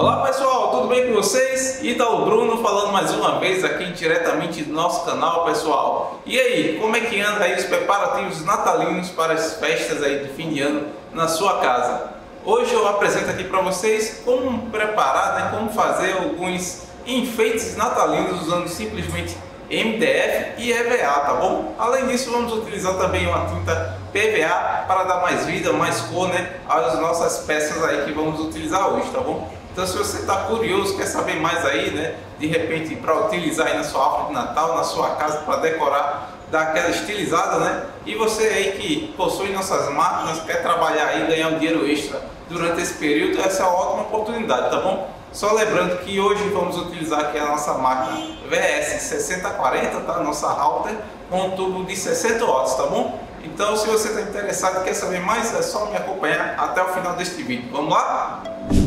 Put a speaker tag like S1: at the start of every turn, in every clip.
S1: Olá pessoal, tudo bem com vocês? Ítalo Bruno falando mais uma vez aqui diretamente do nosso canal, pessoal. E aí, como é que anda aí os preparativos natalinos para as festas aí de fim de ano na sua casa? Hoje eu apresento aqui para vocês como preparar, né, como fazer alguns enfeites natalinos usando simplesmente MDF e EVA, tá bom? Além disso, vamos utilizar também uma tinta PVA para dar mais vida, mais cor, né, às nossas peças aí que vamos utilizar hoje, tá bom? Então, se você está curioso, quer saber mais aí, né, de repente para utilizar aí na sua árvore de Natal, na sua casa, para decorar, dar aquela estilizada, né? E você aí que possui nossas máquinas, quer trabalhar aí, ganhar um dinheiro extra durante esse período, essa é uma ótima oportunidade, tá bom? Só lembrando que hoje vamos utilizar aqui a nossa máquina VS 6040, tá? Nossa router com um tubo de 60 watts, tá bom? Então, se você está interessado e quer saber mais, é só me acompanhar até o final deste vídeo. Vamos lá?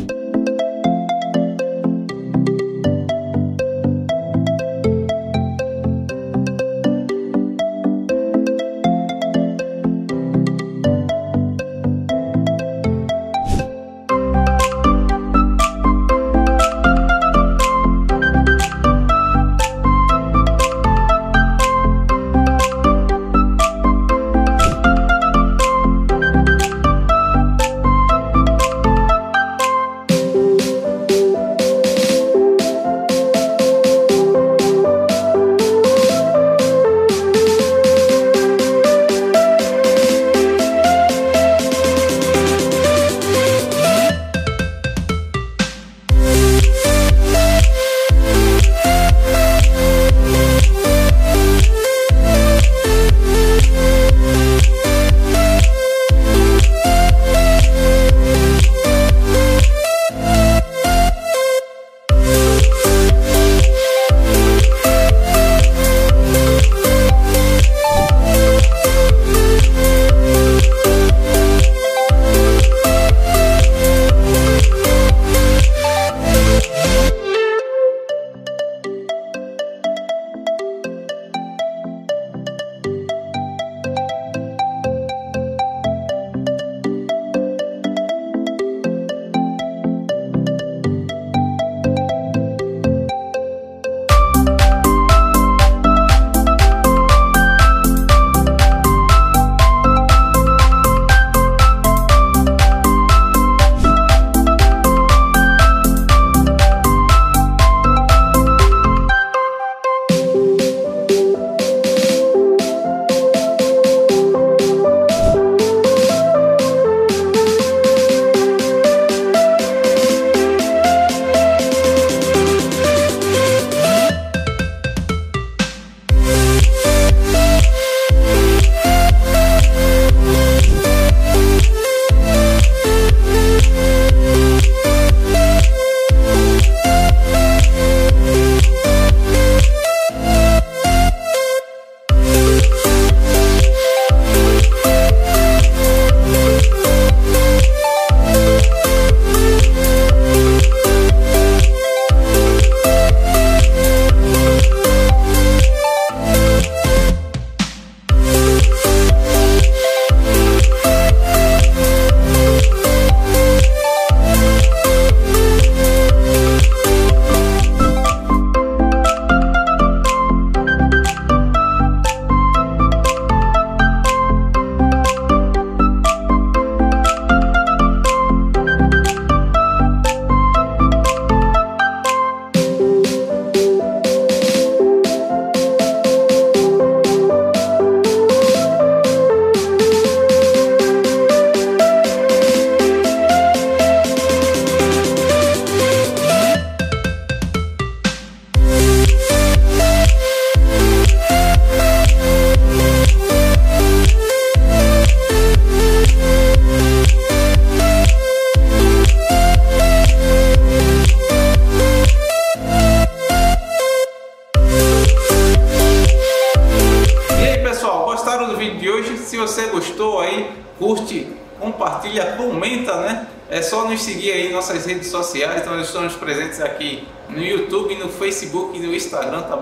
S1: Se você gostou aí, curte, compartilha, comenta, né? É só nos seguir aí em nossas redes sociais. Então nós estamos presentes aqui no YouTube, no Facebook e no Instagram, tá bom?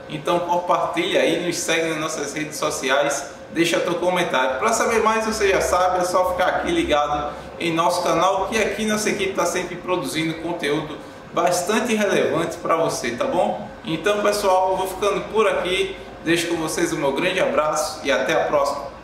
S1: Então compartilha aí, nos segue nas nossas redes sociais, deixa teu comentário. Para saber mais, você já sabe, é só ficar aqui ligado em nosso canal, que aqui nossa equipe está sempre produzindo conteúdo bastante relevante para você, tá bom? Então pessoal, eu vou ficando por aqui, deixo com vocês o meu grande abraço e até a próxima.